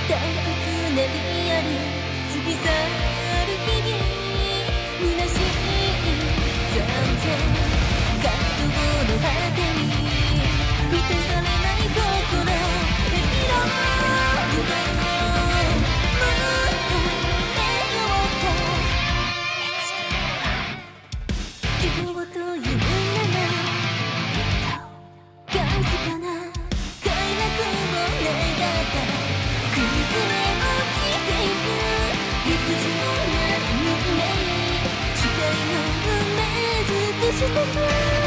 退屈なリアル過ぎ去る日々虚しい残像感動の果てに満たされない心で広くも希望という名のかすかな快楽を願った崩れ落ちていく理不尽な運命視界の埋め尽くしてく